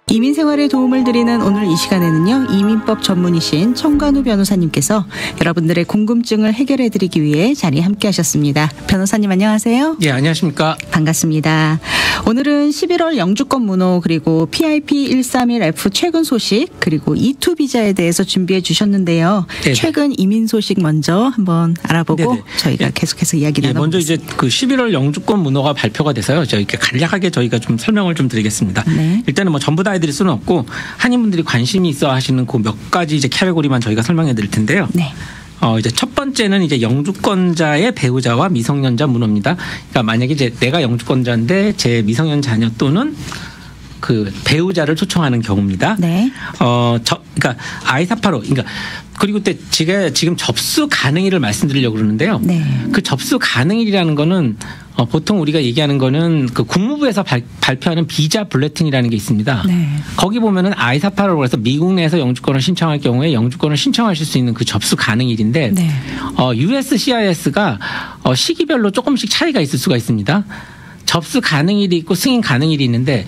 이민 생활에 도움을 드리는 오늘 이 시간에는요, 이민법 전문이신 청관우 변호사님께서 여러분들의 궁금증을 해결해드리기 위해 자리에 함께하셨습니다. 변호사님 안녕하세요. 예, 안녕하십니까. 반갑습니다. 오늘은 11월 영주권 문호 그리고 PIP 131F 최근 소식 그리고 E2 비자에 대해서 준비해 주셨는데요. 네네. 최근 이민 소식 먼저 한번 알아보고 네네. 저희가 계속해서 이야기 나눠보겠습니다. 먼저 이제 그 11월 영주권 문호가 발표가 돼서요. 저희가 간략하게 저희가 좀 설명을 좀 드리겠습니다. 네. 일단은 뭐 전부 다 해드릴 수는 없고 한인분들이 관심이 있어 하시는 그 몇 가지 이제 캐테고리만 저희가 설명해 드릴 텐데요. 네. 이제 첫 번째는 이제 영주권자의 배우자와 미성년자 문호입니다. 그러니까 만약에 이제 내가 영주권자인데 제 미성년 자녀 또는 그 배우자를 초청하는 경우입니다. 네. 그러니까 I-485 그러니까 그리고 때 제가 지금 접수 가능일을 말씀드리려고 그러는데요. 네. 그 접수 가능일이라는 거는 보통 우리가 얘기하는 거는 그 국무부에서 발표하는 비자 블레틴이라는 게 있습니다. 네. 거기 보면은 I-485라고 해서 미국 내에서 영주권을 신청할 경우에 영주권을 신청하실 수 있는 그 접수 가능일인데 네. USCIS가 시기별로 조금씩 차이가 있을 수가 있습니다. 접수 가능일이 있고 승인 가능일이 있는데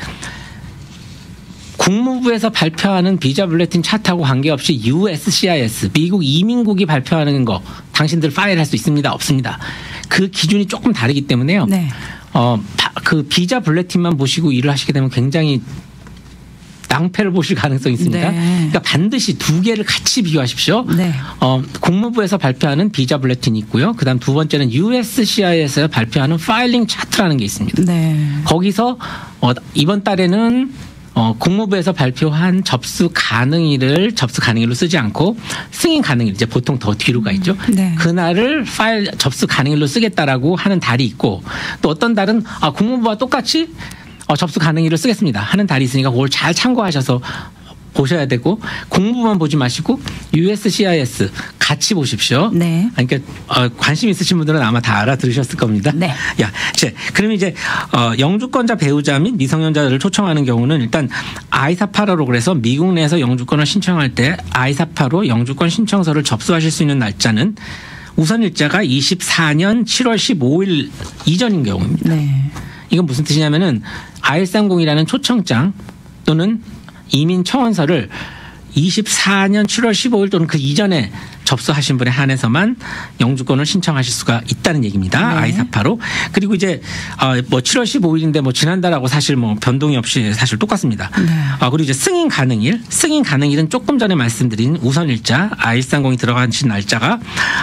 국무부에서 발표하는 비자 블레틴 차트하고 관계없이 USCIS 미국 이민국이 발표하는 거 당신들 파일할 수 있습니다 없습니다. 그 기준이 조금 다르기 때문에요. 네. 그 비자 블레틴만 보시고 일을 하시게 되면 굉장히 낭패를 보실 가능성이 있습니다. 네. 그러니까 반드시 두 개를 같이 비교하십시오. 네. 국무부에서 발표하는 비자 블레틴이 있고요. 그다음 두 번째는 USCIS에서 발표하는 파일링 차트라는 게 있습니다. 네. 거기서 이번 달에는 국무부에서 발표한 접수 가능일을 접수 가능일로 쓰지 않고 승인 가능일 이제 보통 더 뒤로 가 있죠. 네. 그날을 파일 접수 가능일로 쓰겠다라고 하는 달이 있고 또 어떤 달은 국무부와 똑같이 접수 가능일을 쓰겠습니다 하는 달이 있으니까 그걸 잘 참고하셔서 보셔야 되고 공부만 보지 마시고 USCIS 같이 보십시오. 네. 그러니까 관심 있으신 분들은 아마 다 알아들으셨을 겁니다. 네. 그러면 이제 영주권자 배우자 및 미성년자를 초청하는 경우는 일단 I-485로 그래서 미국 내에서 영주권을 신청할 때 I-485 영주권 신청서를 접수하실 수 있는 날짜는 우선 일자가 24년 7월 15일 이전인 경우입니다. 네. 이건 무슨 뜻이냐면은 I-130이라는 초청장 또는 이민 청원서를 24년 7월 15일 또는 그 이전에 접수하신 분에 한해서만 영주권을 신청하실 수가 있다는 얘기입니다. 네. I-485. 그리고 이제 뭐 7월 15일인데 뭐 지난달하고 사실 뭐 변동이 없이 사실 똑같습니다. 네. 그리고 이제 승인 가능일은 조금 전에 말씀드린 우선 일자 I-130이 들어가신 날짜가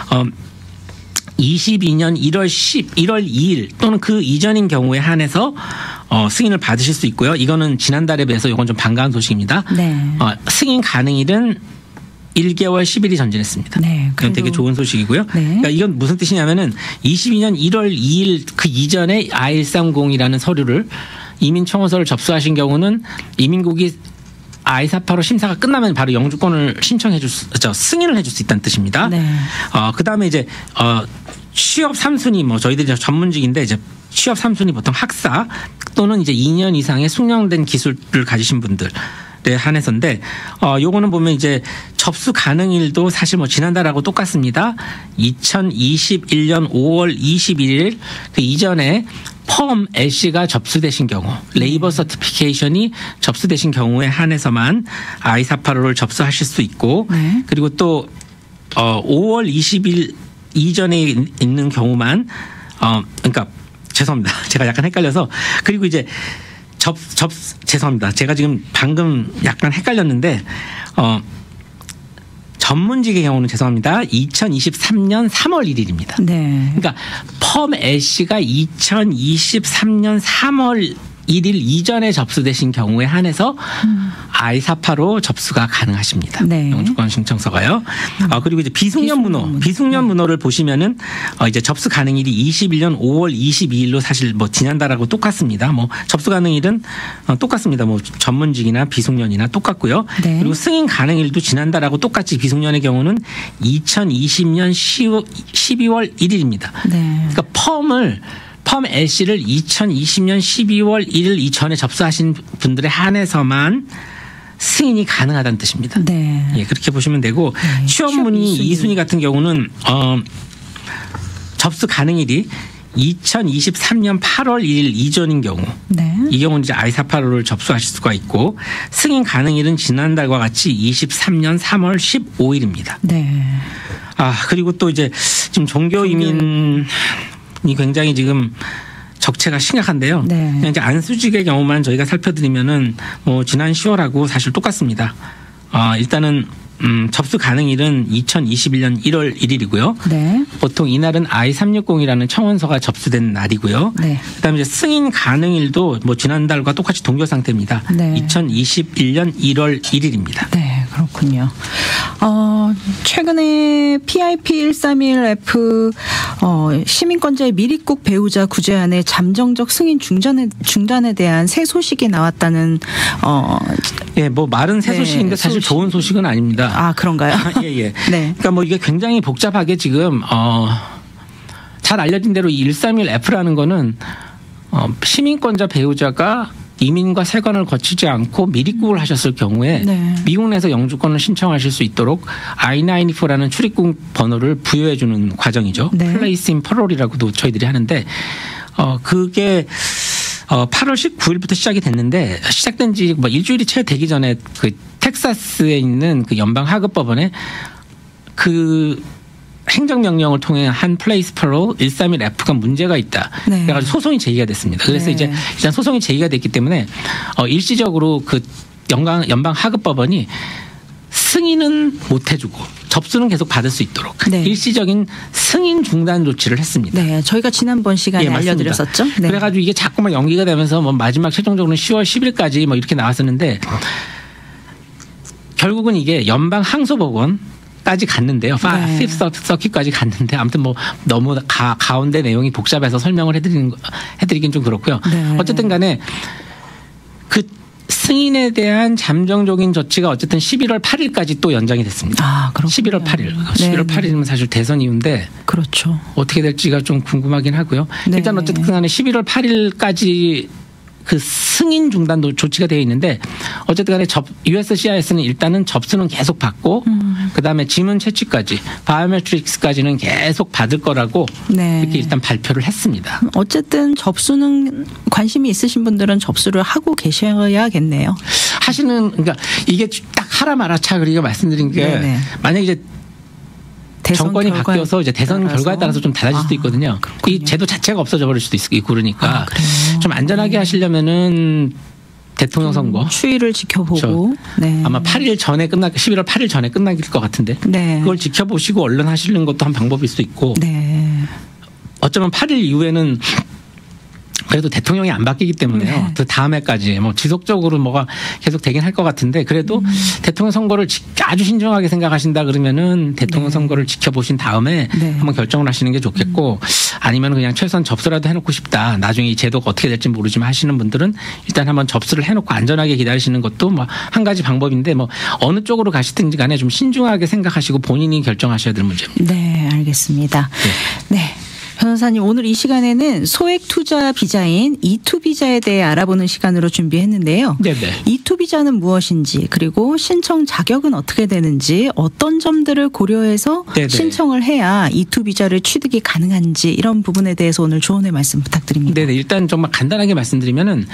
22년 1월 2일 또는 그 이전인 경우에 한해서 승인을 받으실 수 있고요. 이거는 지난달에 비해서 이건 좀 반가운 소식입니다. 네. 승인 가능일은 1개월 10일이 전진했습니다. 네, 그건 되게 좋은 소식이고요. 네. 그러니까 이건 무슨 뜻이냐면은 22년 1월 2일 그 이전에 I-130이라는 서류를 이민 청원서를 접수하신 경우는 이민국이 I-485 심사가 끝나면 바로 영주권을 승인을 해줄 수 있다는 뜻입니다. 네. 그다음에 이제 취업 3순위 뭐 저희들이 전문직인데 이제 취업 3순위 보통 학사 또는 이제 2년 이상의 숙련된 기술을 가지신 분들에 한해서인데 요거는 보면 이제 접수 가능일도 사실 뭐 지난달하고 똑같습니다. 2021년 5월 21일 그 이전에 펌 LC가 접수되신 경우 레이버 서티피케이션이 접수되신 경우에 한해서만 I-485를 접수하실 수 있고 네. 그리고 또 5월 20일 이전에 있는 경우만 그러니까 죄송합니다. 제가 약간 헷갈려서 그리고 이제 죄송합니다. 제가 지금 방금 약간 헷갈렸는데 전문직의 경우는 죄송합니다. 2023년 3월 1일입니다. 네. 그러니까 펌 LC가 2023년 3월 1일 이전에 접수되신 경우에 한해서 I-485 접수가 가능하십니다. 네. 영주권 신청서가요. 그리고 이제 비숙련 문호를 보시면은 이제 접수 가능일이 21년 5월 22일로 사실 뭐 지난달하고 똑같습니다. 뭐 접수 가능일은 똑같습니다. 뭐 전문직이나 비숙련이나 똑같고요. 네. 그리고 승인 가능일도 지난달하고 똑같이 비숙련의 경우는 2020년 12월 1일입니다. 네. 그러니까 펌 LC를 2020년 12월 1일 이전에 접수하신 분들에 한해서만 승인이 가능하다는 뜻입니다. 네. 예, 그렇게 보시면 되고 네. 취업 문의 2순위 같은 경우는 접수 가능일이 2023년 8월 1일 이전인 경우 네. 이 경우는 이제 I-485를 접수하실 수가 있고 승인 가능일은 지난달과 같이 23년 3월 15일입니다. 네. 그리고 또 이제 지금 종교 이민이 굉장히 지금 적체가 심각한데요. 네. 이제 안수직의 경우만 저희가 살펴드리면은 뭐 지난 10월하고 사실 똑같습니다. 일단은 접수 가능일은 2021년 1월 1일이고요. 네. 보통 이날은 I-360이라는 청원서가 접수된 날이고요. 네. 그다음에 이제 승인 가능일도 뭐 지난달과 똑같이 동결 상태입니다. 네. 2021년 1월 1일입니다. 네, 그렇군요. 최근에 PIP131F 시민권자의 미립국 배우자 구제안의 잠정적 승인 중단에 대한 새 소식이 나왔다는 예, 뭐 말은 새 소식인데 사실 좋은 소식은 아닙니다. 그런가요? 예. 네. 그러니까 뭐 이게 굉장히 복잡하게 지금 잘 알려진 대로 이 131F라는 거는 시민권자 배우자가 이민과 세관을 거치지 않고 미립국을 하셨을 경우에 네. 미국 내에서 영주권을 신청하실 수 있도록 I-94라는 출입국 번호를 부여해 주는 과정이죠. 네. Place in Parole이라고도 저희들이 하는데 그게 8월 19일부터 시작이 됐는데 시작된 지 뭐 일주일이 채 되기 전에 그 텍사스에 있는 그 연방 하급법원에 그 행정명령을 통해 한 플레이스 퍼롤 131F가 문제가 있다. 네. 그래가지고 소송이 제기가 됐습니다. 그래서 네. 이제 일단 소송이 제기가 됐기 때문에 일시적으로 그 연방 하급법원이 승인은 못 해주고 접수는 계속 받을 수 있도록 네. 일시적인 승인 중단 조치를 했습니다. 네, 저희가 지난번 시간에 알려드렸었죠. 네. 그래가지고 이게 자꾸만 연기가 되면서 뭐 마지막 최종적으로는 10월 10일까지 뭐 이렇게 나왔었는데 결국은 이게 연방 항소법원 까지 갔는데요. 네. Fifth Circuit까지 갔는데 아무튼 뭐 너무 가운데 내용이 복잡해서 설명을 해드리긴 좀 그렇고요. 네. 어쨌든 간에 그 승인에 대한 잠정적인 조치가 어쨌든 11월 8일까지 또 연장이 됐습니다. 그렇군요. 11월 8일. 11월 8일이면 사실 대선 이후인데 그렇죠. 어떻게 될지가 좀 궁금하긴 하고요. 네. 일단 어쨌든 간에 11월 8일까지 그 승인 중단도 조치가 되어 있는데 어쨌든 간에 USCIS는 일단은 접수는 계속 받고 그다음에 지문 채취까지 바이오메트릭스까지는 계속 받을 거라고 네. 이렇게 일단 발표를 했습니다. 어쨌든 접수는 관심이 있으신 분들은 접수를 하고 계셔야겠네요. 그러니까 이게 딱 하라 마라 차 그리고 말씀드린 게 네네. 만약에 이제 정권이 바뀌어서 이제 대선 결과에 따라서 좀 달라질 수도 있거든요. 그렇군요. 이 제도 자체가 없어져 버릴 수도 있고 그러니까 좀 안전하게 하시려면은 대통령 선거 추이를 지켜보고 네. 아마 8일 전에 11월 8일 전에 끝나길 것 같은데 네. 그걸 지켜보시고 얼른 하시는 것도 한 방법일 수도 있고 네. 어쩌면 8일 이후에는 그래도 대통령이 안 바뀌기 때문에요. 네. 그 다음에까지 뭐 지속적으로 뭐가 계속 되긴 할 것 같은데 그래도 대통령 선거를 아주 신중하게 생각하신다 그러면은 대통령 네. 선거를 지켜보신 다음에 네. 한번 결정을 하시는 게 좋겠고 아니면 그냥 최소한 접수라도 해놓고 싶다. 나중에 이 제도가 어떻게 될지 모르지만 하시는 분들은 일단 한번 접수를 해놓고 안전하게 기다리시는 것도 뭐 한 가지 방법인데 뭐 어느 쪽으로 가시든지 간에 좀 신중하게 생각하시고 본인이 결정하셔야 될 문제입니다. 네, 알겠습니다. 네. 변호사님, 오늘 이 시간에는 소액 투자 비자인 E2 비자에 대해 알아보는 시간으로 준비했는데요. 네네. E2 비자는 무엇인지 그리고 신청 자격은 어떻게 되는지 어떤 점들을 고려해서 네네. 신청을 해야 E2 비자를 취득이 가능한지 이런 부분에 대해서 오늘 조언의 말씀 부탁드립니다. 네네. 일단 정말 간단하게 말씀드리면은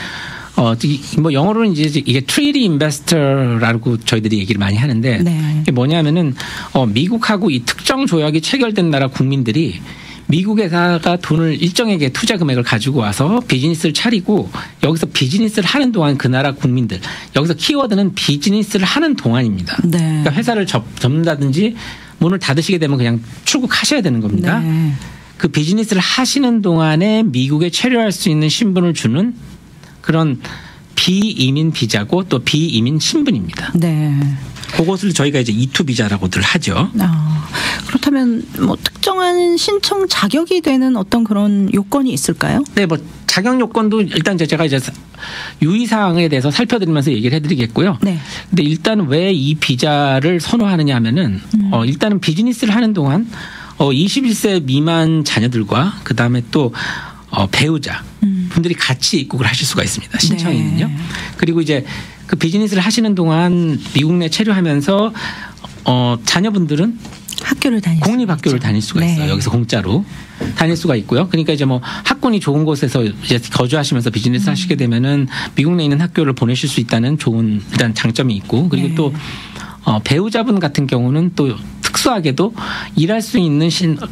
뭐 영어로는 이제 이게 트레이디 인베스터라고 저희들이 얘기를 많이 하는데 네. 이게 뭐냐면은 미국하고 이 특정 조약이 체결된 나라 국민들이 미국 회사가 돈을 일정에게 투자 금액을 가지고 와서 비즈니스를 차리고 여기서 비즈니스를 하는 동안 그 나라 국민들 여기서 키워드는 비즈니스를 하는 동안입니다. 네. 그러니까 회사를 접는다든지 문을 닫으시게 되면 그냥 출국하셔야 되는 겁니다. 네. 그 비즈니스를 하시는 동안에 미국에 체류할 수 있는 신분을 주는 그런 비이민 비자고 또 비이민 신분입니다. 네. 그것을 저희가 이제 E2 비자라고들 하죠. 그렇다면 뭐 특정한 신청 자격이 되는 어떤 그런 요건이 있을까요? 네, 뭐 자격 요건도 일단 제가 이제 유의 사항에 대해서 살펴드리면서 얘기를 해드리겠고요. 네. 근데 일단 왜 이 비자를 선호하느냐 하면은 일단은 비즈니스를 하는 동안 21세 미만 자녀들과 그 다음에 또 배우자 분들이 같이 입국을 하실 수가 있습니다. 신청인은요. 네. 그리고 이제 그 비즈니스를 하시는 동안 미국 내 체류하면서 자녀분들은 학교를 공립학교를 다닐 수가 있어요. 여기서 공짜로 다닐 수가 있고요. 그러니까 이제 뭐 학군이 좋은 곳에서 이제 거주하시면서 비즈니스 하시게 되면은 미국 내에 있는 학교를 보내실 수 있다는 좋은 일단 장점이 있고, 그리고 또 배우자분 같은 경우는 또 특수하게도 일할 수 있는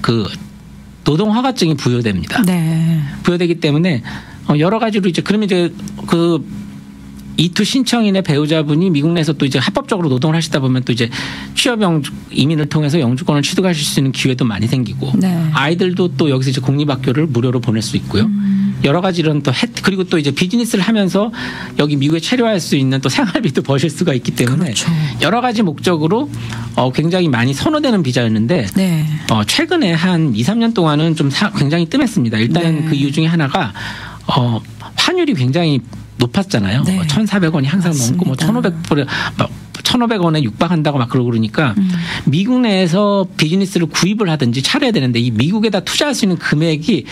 노동 허가증이 부여됩니다. 부여되기 때문에 여러 가지로 이제 그러면 이제 그 E2 신청인의 배우자분이 미국 내에서 또 이제 합법적으로 노동을 하시다 보면 또 이제 취업 이민을 통해서 영주권을 취득하실 수 있는 기회도 많이 생기고, 아이들도 또 여기서 이제 공립학교를 무료로 보낼 수 있고요. 여러 가지 이런 또 그리고 또 이제 비즈니스를 하면서 여기 미국에 체류할 수 있는 또 생활비도 버실 수가 있기 때문에 여러 가지 목적으로 굉장히 많이 선호되는 비자였는데 최근에 한 2, 3년 동안은 좀 굉장히 뜸했습니다. 일단은 그 이유 중에 하나가 환율이 굉장히 높았잖아요. 1,400원이 항상 넘고 뭐 1,500원에 육박한다고 막 그러니까 미국 내에서 비즈니스를 구입을 하든지 차려야 되는데 이 미국에다 투자할 수 있는 금액이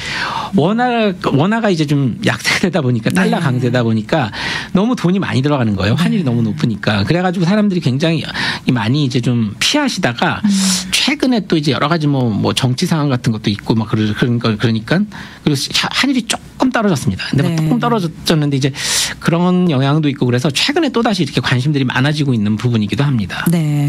원화가 이제 좀 약세되다 보니까 달러 강세다 보니까 너무 돈이 많이 들어가는 거예요. 환율이 너무 높으니까. 그래가지고 사람들이 굉장히 많이 이제 좀 피하시다가 최근에 또 이제 여러 가지 뭐 정치 상황 같은 것도 있고 막 그러니까 그리고 환율이 조금 떨어졌습니다. 근데 조금 떨어졌는데 이제 그런 영향도 있고 그래서 최근에 또 다시 이렇게 관심들이 많아지고 있는 부분이기도 합니다.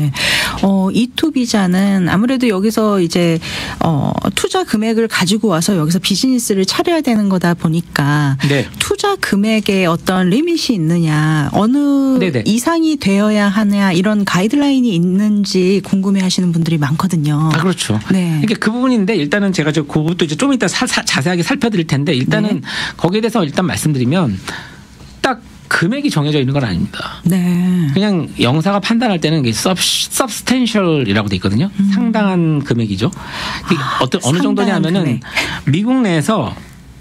E2 비자는 아무래도 여기서 이제 투자 금액을 가지고 와서 여기서 비즈니스를 차려야 되는 거다 보니까 투자 금액에 어떤 리밋이 있느냐, 어느 이상이 되어야 하냐 이런 가이드라인이 있는지 궁금해하시는 분들이 많거든요. 그렇죠. 그러니까 그 부분인데 일단은 제가 그 부분도 이제 좀 이따 자세하게 살펴드릴 텐데 일단은 거기에 대해서 일단 말씀드리면 딱 금액이 정해져 있는 건 아닙니다. 그냥 영사가 판단할 때는 substantial이라고 돼 있거든요. 상당한 금액이죠. 어느 정도냐면은 미국 내에서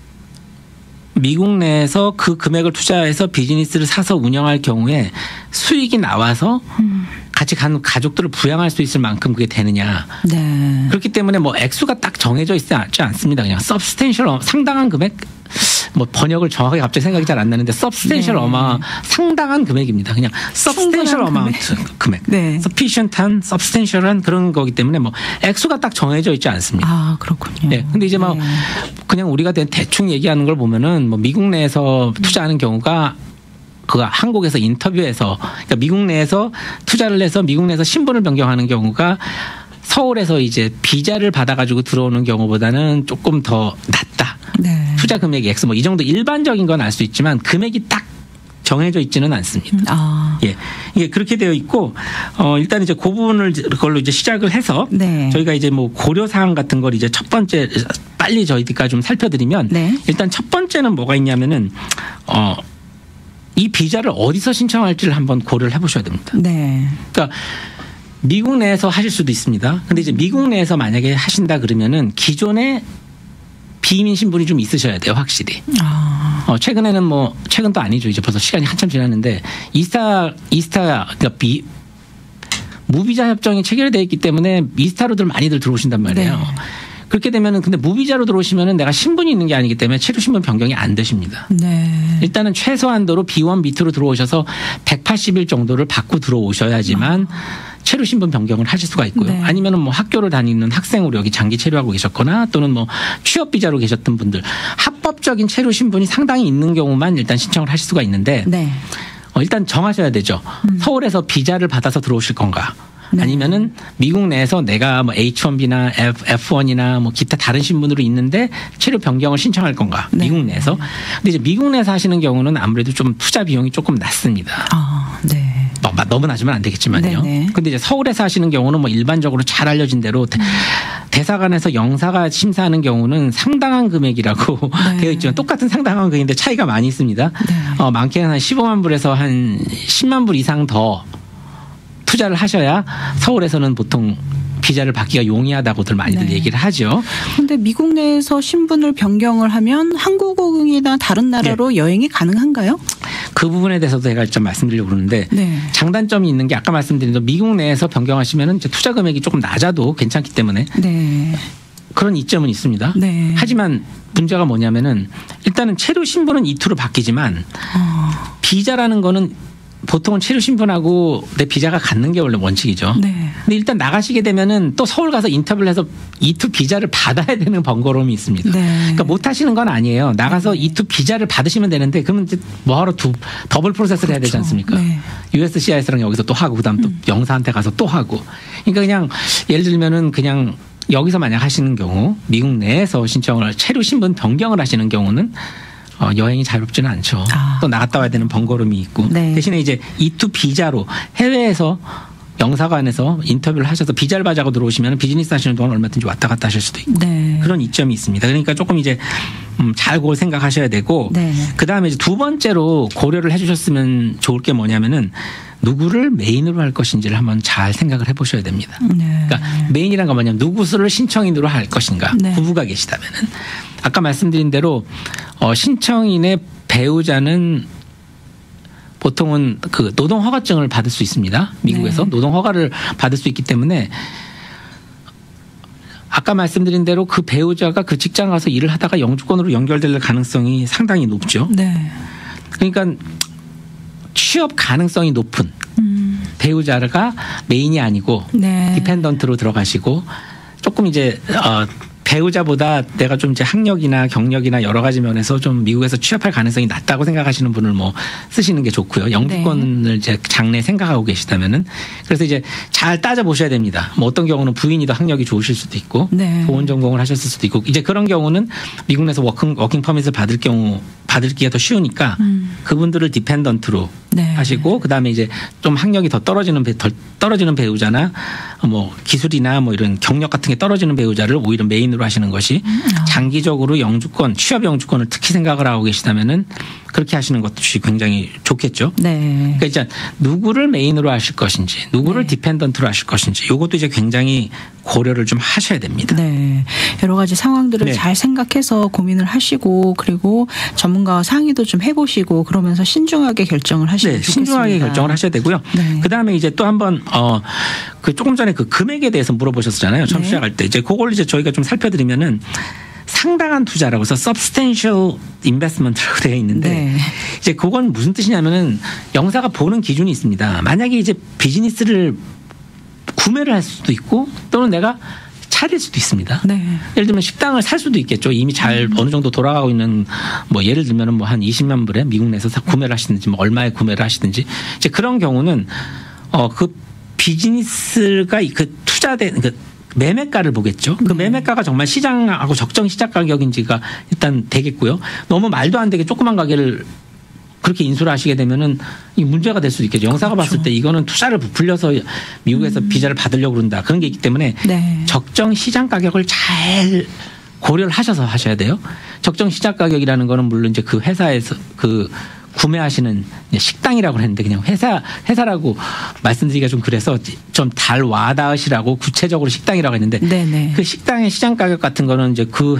그 금액을 투자해서 비즈니스를 사서 운영할 경우에 수익이 나와서 같이 간 가족들을 부양할 수 있을 만큼 그게 되느냐. 그렇기 때문에 뭐 액수가 딱 정해져 있지 않습니다. 그냥 substantial 상당한 금액. 뭐 번역을 정확하게 갑자기 생각이 잘 안 나는데 substantial 상당한 금액입니다. 그냥 substantial amount 금액. sufficient한 substantial한 그런 거기 때문에 뭐 액수가 딱 정해져 있지 않습니다. 그렇군요. 근데 이제 뭐 그냥 우리가 대충 얘기하는 걸 보면은 뭐 미국 내에서 투자하는 경우가 그 한국에서 인터뷰에서 그러니까 미국 내에서 투자를 해서 미국 내에서 신분을 변경하는 경우가 서울에서 이제 비자를 받아가지고 들어오는 경우보다는 조금 더 낮다. 투자 금액이 X 뭐 이 정도 일반적인 건 알 수 있지만 금액이 딱 정해져 있지는 않습니다. 이게 그렇게 되어 있고 일단 이제 그 부분을 그걸로 이제 시작을 해서 저희가 이제 뭐 고려 사항 같은 걸 이제 첫 번째 빨리 저희가 좀 살펴드리면 일단 첫 번째는 뭐가 있냐면은 이 비자를 어디서 신청할지를 한번 고려를 해보셔야 됩니다. 그러니까 미국 내에서 하실 수도 있습니다. 근데 이제 미국 내에서 만약에 하신다 그러면은 기존에 비이민 신분이 좀 있으셔야 돼요, 확실히. 최근에는 뭐 최근도 아니죠. 이제 벌써 시간이 한참 지났는데 그러니까 무비자 협정이 체결되어 있기 때문에 이스타로들 많이들 들어오신단 말이에요. 그렇게 되면은 근데 무비자로 들어오시면은 내가 신분이 있는 게 아니기 때문에 체류 신분 변경이 안 되십니다. 일단은 최소한도로 B1, B2로 들어오셔서 180일 정도를 받고 들어오셔야지만 체류 신분 변경을 하실 수가 있고요. 아니면은 뭐 학교를 다니는 학생으로 여기 장기 체류하고 계셨거나 또는 뭐 취업 비자로 계셨던 분들 합법적인 체류 신분이 상당히 있는 경우만 일단 신청을 하실 수가 있는데 일단 정하셔야 되죠. 서울에서 비자를 받아서 들어오실 건가? 아니면은 미국 내에서 내가 뭐 H1B나 F1이나 뭐 기타 다른 신분으로 있는데 체류 변경을 신청할 건가? 미국 내에서. 근데 이제 미국 내에서 하시는 경우는 아무래도 좀 투자 비용이 조금 낮습니다. 너무 낮으면 안 되겠지만요. 근데 이제 서울에서 하시는 경우는 뭐 일반적으로 잘 알려진 대로 대사관에서 영사가 심사하는 경우는 상당한 금액이라고 되어 있지만 똑같은 상당한 금액인데 차이가 많이 있습니다. 많게는 한 15만 불에서 한 10만 불 이상 더 투자를 하셔야 서울에서는 보통 비자를 받기가 용이하다고들 많이들 얘기를 하죠. 그런데 미국 내에서 신분을 변경을 하면 한국이나 다른 나라로 여행이 가능한가요? 그 부분에 대해서도 제가 좀 말씀드리려고 그러는데 장단점이 있는 게 아까 말씀드린 대로 미국 내에서 변경하시면 이제 투자 금액이 조금 낮아도 괜찮기 때문에 그런 이점은 있습니다. 하지만 문제가 뭐냐면은 일단은 체류 신분은 E2로 바뀌지만 비자라는 거는 보통은 체류 신분하고 내 비자가 갖는 게 원래 원칙이죠. 네. 근데 일단 나가시게 되면은 또 서울 가서 인터뷰를 해서 E2 비자를 받아야 되는 번거로움이 있습니다. 네. 그러니까 못 하시는 건 아니에요. 나가서 네. E2 비자를 받으시면 되는데 그러면 이제 뭐하러 더블 프로세스를 해야 되지 않습니까? 네. USCIS랑 여기서 또 하고 그다음 또 영사한테 가서 또 하고. 그러니까 그냥 예를 들면은 그냥 여기서 만약 하시는 경우 미국 내에서 신청을 체류 신분 변경을 하시는 경우는 여행이 자유롭지는 않죠. 또 나갔다 와야 되는 번거로움이 있고. 네. 대신에 이제 E2 비자로 해외에서 영사관에서 인터뷰를 하셔서 비자를 받아고 들어오시면 비즈니스 하시는 동안 얼마든지 왔다 갔다 하실 수도 있고. 네. 그런 이점이 있습니다. 그러니까 조금 이제 잘 그걸 생각하셔야 되고. 네. 그다음에 이제 두 번째로 고려를 해 주셨으면 좋을 게 뭐냐면은 누구를 메인으로 할 것인지를 한번 잘 생각을 해 보셔야 됩니다. 네. 그러니까 메인이란 건 뭐냐면 누구를 신청인으로 할 것인가. 네. 부부가 계시다면은. 아까 말씀드린 대로 신청인의 배우자는 보통은 그 노동 허가증을 받을 수 있습니다. 미국에서 네. 노동 허가를 받을 수 있기 때문에 아까 말씀드린 대로 그 배우자가 그 직장 가서 일을 하다가 영주권으로 연결될 가능성이 상당히 높죠. 네. 그러니까 취업 가능성이 높은 배우자가 메인이 아니고 네. 디펜던트로 들어가시고 조금 이제 배우자보다 내가 좀 이제 학력이나 경력이나 여러 가지 면에서 좀 미국에서 취업할 가능성이 낮다고 생각하시는 분을 뭐 쓰시는 게 좋고요. 영주권을 네. 이제 장래 생각하고 계시다면은 그래서 이제 잘 따져 보셔야 됩니다. 뭐 어떤 경우는 부인이 더 학력이 좋으실 수도 있고 네. 보건 전공을 하셨을 수도 있고 이제 그런 경우는 미국 내에서 워킹 퍼밋을 받을기가 더 쉬우니까 그분들을 디펜던트로 네. 하시고 그다음에 이제 좀 학력이 더 떨어지는 배우자나 뭐 기술이나 뭐 이런 경력 같은 게 떨어지는 배우자를 오히려 메인으로 하시는 것이 장기적으로 취업 영주권을 특히 생각을 하고 계시다면은 그렇게 하시는 것이 굉장히 좋겠죠. 네. 그러니까 이제 누구를 메인으로 하실 것인지, 누구를 네. 디펜던트로 하실 것인지, 이것도 이제 굉장히 고려를 좀 하셔야 됩니다. 네. 여러 가지 상황들을 네. 잘 생각해서 고민을 하시고 그리고 전문가와 상의도 좀 해보시고 그러면서 신중하게 결정을 하시면 네, 좋겠습니다. 신중하게 결정을 하셔야 되고요. 네. 그 다음에 이제 또 한번 그 조금 전에 그 금액에 대해서 물어보셨잖아요. 처음 네. 시작할 때 이제 그걸 이제 저희가 좀 살펴드리면은. 상당한 투자라고 해서 substantial investment라고 되어 있는데 네. 이제 그건 무슨 뜻이냐면은 영사가 보는 기준이 있습니다. 만약에 이제 비즈니스를 구매를 할 수도 있고 또는 내가 차릴 수도 있습니다. 네. 예를 들면 식당을 살 수도 있겠죠. 이미 잘 어느 정도 돌아가고 있는 뭐 예를 들면은 뭐 한 20만 불에 미국 내에서 구매를 하시든지 뭐 얼마에 구매를 하시든지 이제 그런 경우는 그 비즈니스가 그 투자된 매매가를 보겠죠. 그 매매가가 정말 시장하고 적정 시작 가격인지가 일단 되겠고요. 너무 말도 안 되게 조그만 가게를 그렇게 인수를 하시게 되면은 이 문제가 될 수도 있겠죠. 영사가 그렇죠. 봤을 때 이거는 투자를 부풀려서 미국에서 비자를 받으려고 그런다. 그런 게 있기 때문에 네. 적정 시장 가격을 잘 고려를 하셔서 하셔야 돼요. 적정 시장 가격이라는 거는 물론 이제 그 회사에서 구매하시는 식당이라고 했는데 그냥 회사라고 말씀드리기가 좀 그래서 좀 달 와닿으시라고 구체적으로 식당이라고 했는데 네네. 그 식당의 시장 가격 같은 거는 이제 그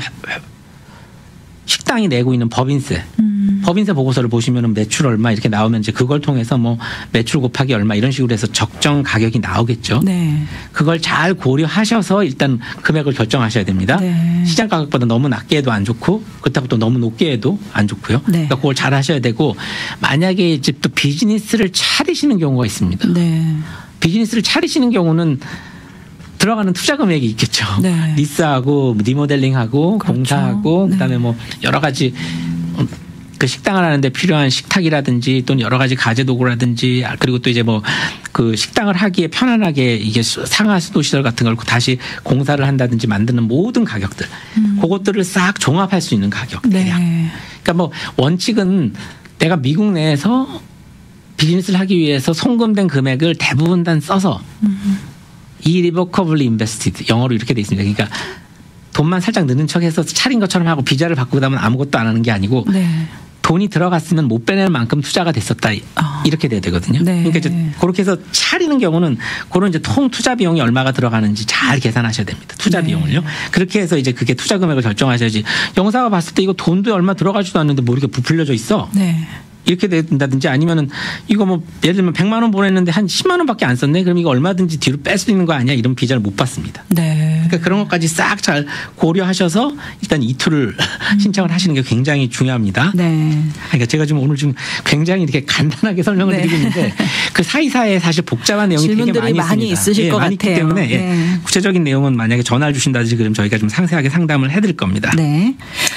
식당이 내고 있는 법인세 보고서를 보시면은 매출 얼마 이렇게 나오면 이제 그걸 통해서 뭐 매출 곱하기 얼마 이런 식으로 해서 적정 가격이 나오겠죠. 네. 그걸 잘 고려하셔서 일단 금액을 결정하셔야 됩니다. 네. 시장 가격보다 너무 낮게 해도 안 좋고 그렇다고 또 너무 높게 해도 안 좋고요. 네. 그러니까 그걸 잘 하셔야 되고 만약에 이제 또 비즈니스를 차리시는 경우가 있습니다. 네. 비즈니스를 차리시는 경우는 들어가는 투자 금액이 있겠죠. 네. 리스하고 리모델링하고 그렇죠. 공사하고 네. 그다음에 뭐 여러 가지 그 식당을 하는데 필요한 식탁이라든지 또는 여러 가지 가재 도구라든지 그리고 또 이제 뭐 그 식당을 하기에 편안하게 이게 상하 수도 시설 같은 걸 다시 공사를 한다든지 만드는 모든 가격들 그것들을 싹 종합할 수 있는 가격 대략. 네. 그러니까 뭐 원칙은 내가 미국 내에서 비즈니스를 하기 위해서 송금된 금액을 대부분 다 써서 irrevocably invested 영어로 이렇게 돼 있습니다. 그러니까 돈만 살짝 넣는 척해서 차린 것처럼 하고 비자를 받고 나면 아무것도 안 하는 게 아니고 네. 돈이 들어갔으면 못 빼낼 만큼 투자가 됐었다 이렇게 돼야 되거든요. 네. 그러니까 이제 그렇게 해서 차리는 경우는 그런 이제 통 투자 비용이 얼마가 들어가는지 잘 계산하셔야 됩니다. 투자 네. 비용을요. 그렇게 해서 이제 그게 투자 금액을 결정하셔야지. 영사가 봤을 때 이거 돈도 얼마 들어가지도 않는데 뭐 이렇게 부풀려져 있어. 네. 이렇게 된다든지 아니면은 이거 뭐 예를 들면 100만 원 보냈는데 한 10만 원밖에 안 썼네. 그럼 이거 얼마든지 뒤로 뺄 수 있는 거 아니야? 이런 비자를 못 받습니다. 네. 그러니까 그런 것까지 싹 잘 고려하셔서 일단 E2를 신청을 하시는 게 굉장히 중요합니다. 네. 그러니까 제가 지금 오늘 좀 굉장히 이렇게 간단하게 설명을 드리고 있는데 그 사이사이에 사실 복잡한 내용이 되게 많이 있으실 것 많이 같아요. 있기 때문에 구체적인 내용은 만약에 전화를 주신다든지 그럼 저희가 좀 상세하게 상담을 해드릴 겁니다. 네.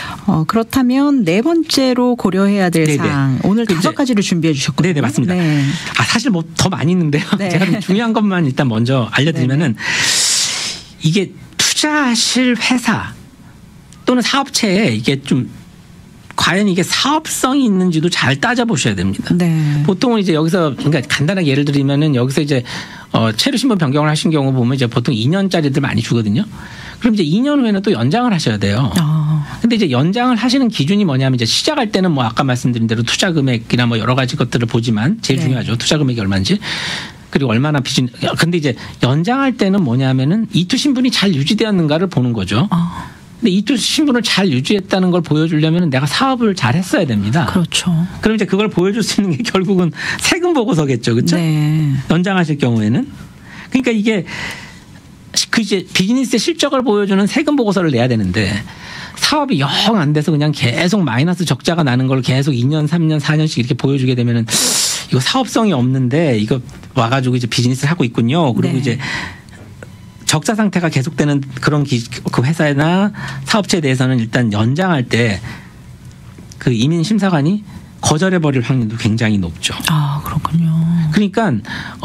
그렇다면 네 번째로 고려해야 될 사항 오늘 5가지를 준비해 주셨거든요. 네, 맞습니다. 네. 사실 뭐 더 많이 있는데요. 네. 제가 좀 중요한 것만 일단 먼저 알려드리면은 이게 투자하실 회사 또는 사업체에 이게 좀 과연 이게 사업성이 있는지도 잘 따져보셔야 됩니다. 네. 보통은 이제 여기서 그러니까 간단하게 예를 들면은 여기서 이제 체류 신분 변경을 하신 경우 보면 이제 보통 2년짜리들 많이 주거든요. 그럼 이제 2년 후에는 또 연장을 하셔야 돼요. 근데 이제 연장을 하시는 기준이 뭐냐면 이제 시작할 때는 뭐 아까 말씀드린 대로 투자 금액이나 뭐 여러 가지 것들을 보지만 제일 중요하죠. 투자 금액이 얼마인지. 그리고 얼마나 근데 이제 연장할 때는 뭐냐면은 E2 신분이 잘 유지되었는가를 보는 거죠. 근데 E2 신분을 잘 유지했다는 걸 보여주려면 내가 사업을 잘 했어야 됩니다. 그렇죠. 그럼 이제 그걸 보여줄 수 있는 게 결국은 세금 보고서겠죠. 그렇죠? 네. 연장하실 경우에는. 그러니까 이게 그 이제 비즈니스의 실적을 보여주는 세금 보고서를 내야 되는데 사업이 영 안 돼서 그냥 계속 마이너스 적자가 나는 걸 계속 2년, 3년, 4년씩 이렇게 보여주게 되면은 이거 사업성이 없는데 이거 와가지고 이제 비즈니스를 하고 있군요. 그리고 이제 적자 상태가 계속되는 그런 그 회사나 사업체에 대해서는 일단 연장할 때 그 이민 심사관이 거절해버릴 확률도 굉장히 높죠. 그렇군요. 그러니까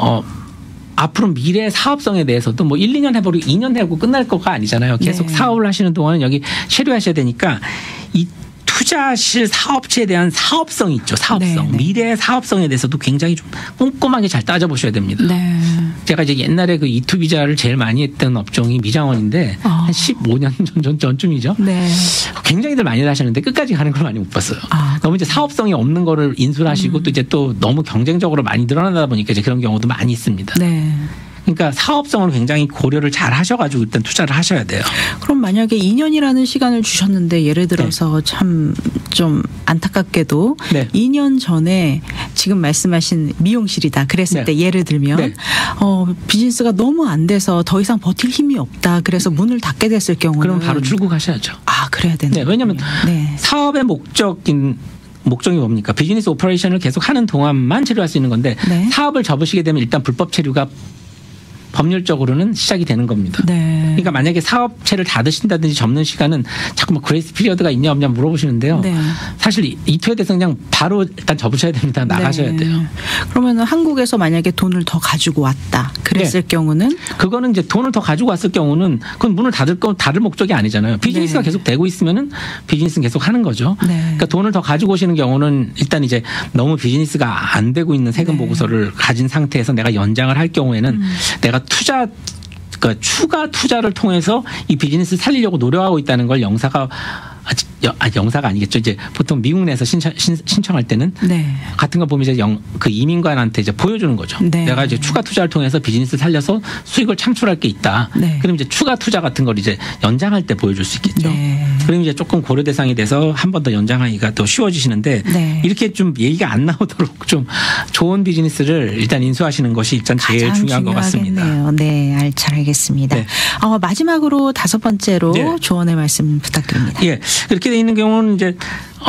앞으로 미래 사업성에 대해서도 뭐 1, 2년 해버리고 2년 해고 끝날 거가 아니잖아요. 계속 사업을 하시는 동안은 여기 체류하셔야 되니까 이 투자하실 사업체에 대한 사업성이 있죠. 사업성. 미래의 사업성에 대해서도 굉장히 좀 꼼꼼하게 잘 따져보셔야 됩니다. 네. 제가 이제 옛날에 그 E2 비자를 제일 많이 했던 업종이 미장원인데 한 15년 전쯤이죠. 네. 굉장히들 많이 하셨는데 끝까지 가는 걸 많이 못 봤어요. 너무 이제 사업성이 없는 거를 인수를 하시고 또 이제 또 너무 경쟁적으로 많이 늘어나다 보니까 이제 그런 경우도 많이 있습니다. 네. 그러니까 사업성을 굉장히 고려를 잘 하셔가지고 일단 투자를 하셔야 돼요. 그럼 만약에 2년이라는 시간을 주셨는데 예를 들어서 참 좀 안타깝게도 2년 전에 지금 말씀하신 미용실이다 그랬을 때 예를 들면 비즈니스가 너무 안 돼서 더 이상 버틸 힘이 없다. 그래서 문을 닫게 됐을 경우는 그럼 바로 출국하셔야죠. 그래야 되네요. 왜냐하면 사업의 목적이 뭡니까? 비즈니스 오퍼레이션을 계속 하는 동안만 체류할 수 있는 건데 사업을 접으시게 되면 일단 불법 체류가 법률적으로는 시작이 되는 겁니다. 그러니까 만약에 사업체를 닫으신다든지 접는 시간은 자꾸 뭐 그레이스 피리어드가 있냐 없냐 물어보시는데요. 사실 E2에 대해서 그냥 바로 일단 접으셔야 됩니다. 나가셔야 돼요. 그러면 한국에서 만약에 돈을 더 가지고 왔다 그랬을 경우는? 그거는 이제 돈을 더 가지고 왔을 경우는 그건 문을 닫을 목적이 아니잖아요. 비즈니스가 계속 되고 있으면은 비즈니스는 계속 하는 거죠. 그러니까 돈을 더 가지고 오시는 경우는 일단 이제 너무 비즈니스가 안 되고 있는 세금 보고서를 가진 상태에서 내가 연장을 할 경우에는 내가 그러니까 추가 투자를 통해서 이 비즈니스를 살리려고 노력하고 있다는 걸 영사가 아니겠죠. 이제 보통 미국 내에서 신청할 때는 같은 거 보면 이제 그 이민관한테 이제 보여주는 거죠. 내가 이제 추가 투자를 통해서 비즈니스를 살려서 수익을 창출할 게 있다. 그럼 이제 추가 투자 같은 걸 이제 연장할 때 보여줄 수 있겠죠. 그럼 이제 조금 고려 대상이 돼서 한 번 더 연장하기가 더 쉬워지시는데 이렇게 좀 얘기가 안 나오도록 좀 좋은 비즈니스를 일단 인수하시는 것이 일단 제일 중요한 것 같습니다. 네, 잘 알겠습니다. 마지막으로 5번째로 조언의 말씀 부탁드립니다. 그렇게 돼 있는 경우는 이제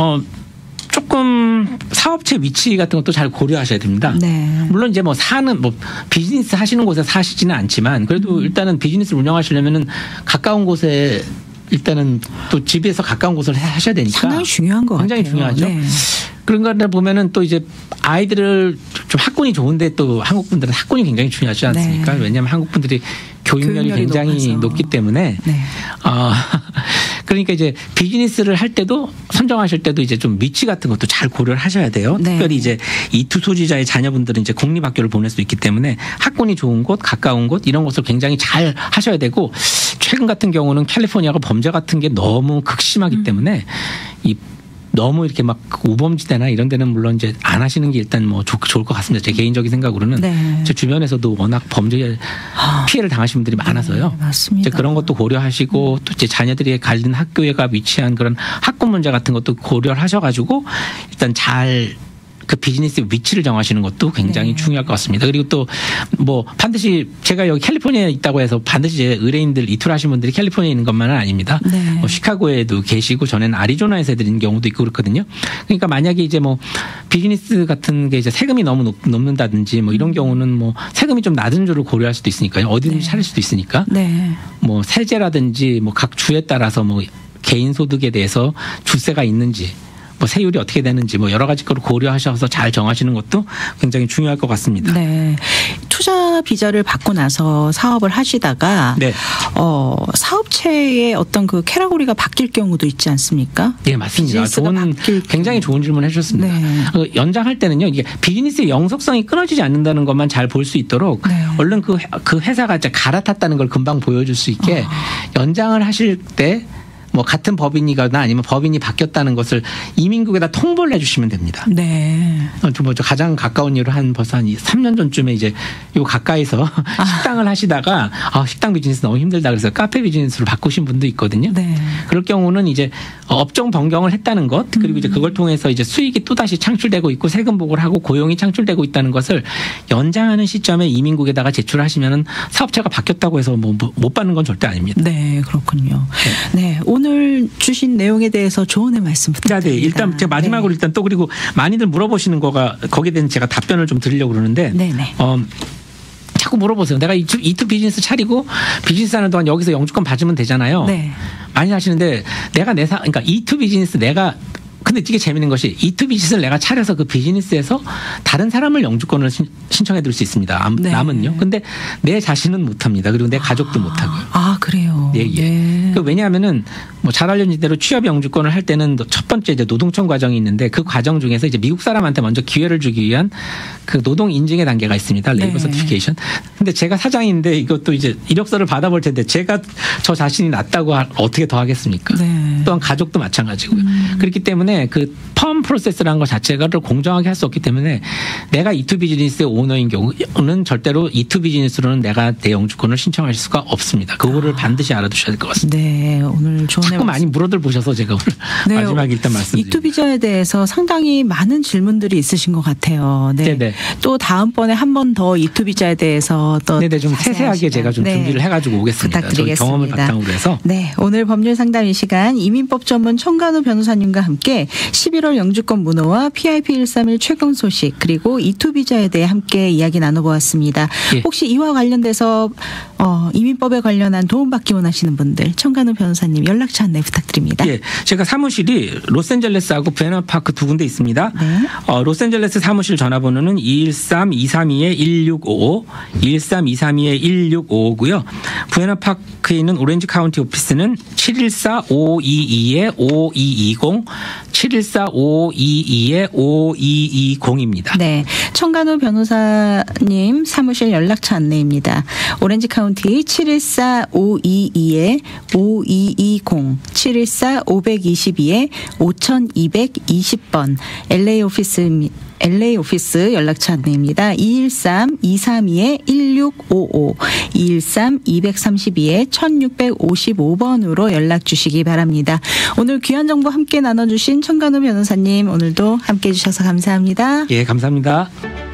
조금 사업체 위치 같은 것도 잘 고려하셔야 됩니다. 물론 이제 뭐 비즈니스 하시는 곳에 사시지는 않지만 그래도 일단은 비즈니스를 운영하시려면은 가까운 곳에 일단은 또 집에서 가까운 곳을 하셔야 되니까 상당히 중요한 것 굉장히 같아요. 중요하죠. 그런 거를 보면은 또 이제 아이들을 좀 학군이 좋은데 또 한국 분들은 학군이 굉장히 중요하지 않습니까? 왜냐하면 한국 분들이 교육열이 굉장히 높기 때문에 그러니까 이제 비즈니스를 할 때도 선정하실 때도 이제 좀 위치 같은 것도 잘 고려를 하셔야 돼요. 특별히 이제 E2 소지자의 자녀분들은 이제 공립학교를 보낼 수 있기 때문에 학군이 좋은 곳, 가까운 곳 이런 것을 굉장히 잘 하셔야 되고 최근 같은 경우는 캘리포니아가 범죄 같은 게 너무 극심하기 때문에 너무 이렇게 막 우범지대나 이런 데는 물론 이제 안 하시는 게 일단 뭐 좋을 것 같습니다. 제 개인적인 생각으로는 제 주변에서도 워낙 범죄 피해를 당하신 분들이 많아서요. 맞습니다. 이제 그런 것도 고려하시고 또 이제 자녀들이 갈린 학교가 위치한 그런 학군 문제 같은 것도 고려를 하셔가지고 일단 잘 그 비즈니스의 위치를 정하시는 것도 굉장히 중요할 것 같습니다. 그리고 또 뭐 반드시 제가 여기 캘리포니아에 있다고 해서 반드시 의뢰인들 이투하신 분들이 캘리포니아에 있는 것만은 아닙니다. 뭐 시카고에도 계시고 전에는 아리조나에서 해드리는 경우도 있고 그렇거든요. 그러니까 만약에 이제 뭐 비즈니스 같은 게 이제 세금이 너무 높는다든지 뭐 이런 경우는 뭐 세금이 좀 낮은 주를 고려할 수도 있으니까요. 어디든지 차릴 수도 있으니까. 뭐 세제라든지 뭐 각 주에 따라서 뭐 개인 소득에 대해서 주세가 있는지 뭐 세율이 어떻게 되는지 뭐 여러 가지 거를 고려하셔서 잘 정하시는 것도 굉장히 중요할 것 같습니다. 네. 투자 비자를 받고 나서 사업을 하시다가 사업체의 어떤 그 캐러고리가 바뀔 경우도 있지 않습니까? 네, 맞습니다. 굉장히 좋은 질문 해주셨습니다. 연장할 때는요, 이게 비즈니스의 영속성이 끊어지지 않는다는 것만 잘 볼 수 있도록 얼른 그 회사가 이제 갈아탔다는 걸 금방 보여줄 수 있게 연장을 하실 때 뭐 같은 법인이거나 아니면 법인이 바뀌었다는 것을 이민국에다 통보를 해주시면 됩니다. 네. 저 가장 가까운 예로 벌써 한 3년 전쯤에 이제 요 가까이서 식당을 하시다가 식당 비즈니스 너무 힘들다 그래서 카페 비즈니스로 바꾸신 분도 있거든요. 그럴 경우는 이제 업종 변경을 했다는 것 그리고 이제 그걸 통해서 이제 수익이 또 다시 창출되고 있고 세금 보고를 하고 고용이 창출되고 있다는 것을 연장하는 시점에 이민국에다가 제출하시면은 사업체가 바뀌었다고 해서 뭐 못 받는 건 절대 아닙니다. 네, 그렇군요. 네. 오늘 주신 내용에 대해서 조언의 말씀 부탁드립니다. 네, 일단 제가 마지막으로 일단 또 그리고 많이들 물어보시는 거가 거기에 대한 제가 답변을 좀 드리려고 그러는데 자꾸 물어보세요. 내가 이투 비즈니스 차리고 비즈니스 하는 동안 여기서 영주권 받으면 되잖아요. 많이 하시는데 그러니까 이투 비즈니스 근데 이게 재밌는 것이 이투 비즈니스를 내가 차려서 그 비즈니스에서 다른 사람을 영주권을 신청해 드릴 수 있습니다. 남은요. 근데 내 자신은 못합니다. 그리고 내 가족도 못하고요. 그래요. 왜냐하면은 뭐 잘 알려진 대로 취업 영주권을 할 때는 첫 번째 이제 노동청 과정이 있는데 그 과정 중에서 이제 미국 사람한테 먼저 기회를 주기 위한 그 노동 인증의 단계가 있습니다. 레이버 서티피케이션. 근데 제가 사장인데 이것도 이제 이력서를 받아볼 텐데 제가 저 자신이 낫다고 어떻게 더 하겠습니까? 또한 가족도 마찬가지고요. 그렇기 때문에 그 펌 프로세스라는 것 자체를 공정하게 할 수 없기 때문에 내가 이투 비즈니스의 오너인 경우는 절대로 이투 비즈니스로는 내가 내 영주권을 신청하실 수가 없습니다. 그거를 반드시 알아두셔야 될 것 같습니다. 네, 오늘 좋은 자꾸 많이 물어들 보셔서 제가 오늘 마지막에 일단 말씀드립니다. 이투 비자에 대해서 상당히 많은 질문들이 있으신 것 같아요. 또 다음번에 한 번 더 이투 비자에 대해서 또 좀 세세하게 제가 좀 준비를 해가지고 오겠습니다. 부탁드리겠습니다. 저희 경험을 바탕으로 해서. 네, 오늘 법률 상담 이 시간 이민법 전문 청간우 변호사님과 함께 11월 영주권 문호와 PIP131 최근 소식 그리고 이투 비자에 대해 함께 이야기 나눠보았습니다. 혹시 이와 관련돼서 이민법에 관련한 도움받기 원하시는 분들 청간우 변호사님 연락처 안내 부탁드립니다. 제가 사무실이 로스앤젤레스하고 부에나파크 두 군데 있습니다. 로스앤젤레스 사무실 전화번호는 213-232-1655, 213-232-1655고요. 부에나파크에 있는 오렌지 카운티 오피스는 714-522-5220, 714-522-5220입니다. 네, 청간우 변호사님 사무실 연락처 안내입니다. 오렌지 카운티 714-522-5220, 714-522-5220번 LA 오피스 연락처 안내입니다. 213-232-1655, 213-232-1655번으로 연락 주시기 바랍니다. 오늘 귀한 정보 함께 나눠주신 청간우 변호사님 오늘도 함께 해주셔서 감사합니다. 감사합니다.